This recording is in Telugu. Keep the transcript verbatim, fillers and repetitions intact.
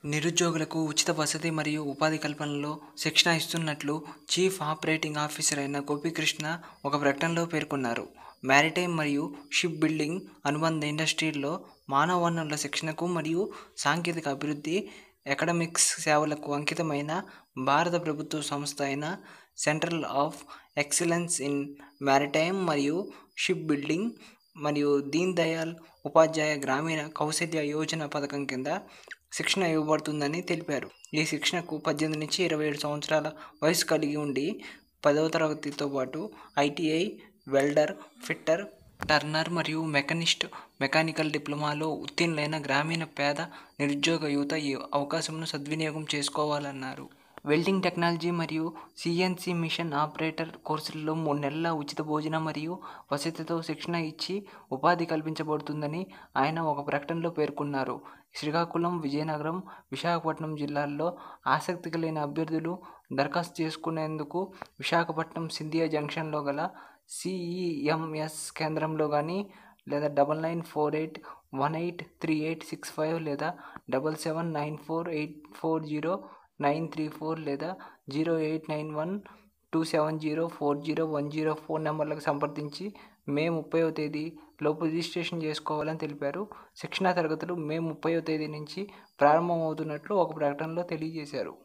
నిరుద్యోగులకు ఉచిత వసతి మరియు ఉపాధి కల్పనలో శిక్షణ ఇస్తున్నట్లు చీఫ్ ఆపరేటింగ్ ఆఫీసర్ అయిన గోపీకృష్ణ ఒక ప్రకటనలో పేర్కొన్నారు. మారిటైమ్ మరియు షిప్ బిల్డింగ్ అనుబంధ ఇండస్ట్రీల్లో మానవ వనరుల శిక్షణకు మరియు సాంకేతిక అభివృద్ధి, అకాడమిక్స్ సేవలకు అంకితమైన భారత ప్రభుత్వ సంస్థ అయిన centre of excellence in maritime మరియు షిప్ బిల్డింగ్ మరియు దీన్ దయాళ్ ఉపాధ్యాయ గ్రామీణ కౌశల్య యోజన పథకం కింద శిక్షణ ఇవ్వబడుతుందని తెలిపారు. ఈ శిక్షణకు పద్దెనిమిది నుంచి ఇరవై ఏడు సంవత్సరాల వయసు కలిగి ఉండి పదవ తరగతితో పాటు ఐటీఐ, వెల్డర్, ఫిట్టర్, టర్నర్ మరియు మెకానిస్ట్, మెకానికల్ డిప్లొమాలో ఉత్తీర్ణులైన గ్రామీణ పేద నిరుద్యోగ యువత ఈ అవకాశంను సద్వినియోగం చేసుకోవాలన్నారు. వెల్డింగ్ టెక్నాలజీ మరియు సిఎన్సి మిషన్ ఆపరేటర్ కోర్సులలో మూడు నెలల ఉచిత భోజనం మరియు వసతితో శిక్షణ ఇచ్చి ఉపాధి కల్పించబడుతుందని ఆయన ఒక ప్రకటనలో పేర్కొన్నారు. శ్రీకాకుళం, విజయనగరం, విశాఖపట్నం జిల్లాల్లో ఆసక్తి కలిగిన అభ్యర్థులు దరఖాస్తు చేసుకునేందుకు విశాఖపట్నం సింధియా జంక్షన్లో గల సిఈఎంఎస్ కేంద్రంలో కానీ లేదా double nine four eight one eight three eight six five లేదా double seven nine four eight four zero nine three four లేదా zero eight nine one two seven zero four zero one zero phone నెంబర్లకు సంప్రదించి మే ముప్పైవ తేదీ లోపు రిజిస్ట్రేషన్ చేసుకోవాలని తెలిపారు. శిక్షణా తరగతులు మే ముప్పైవ తేదీ నుంచి ప్రారంభమవుతున్నట్లు ఒక ప్రకటనలో తెలియజేశారు.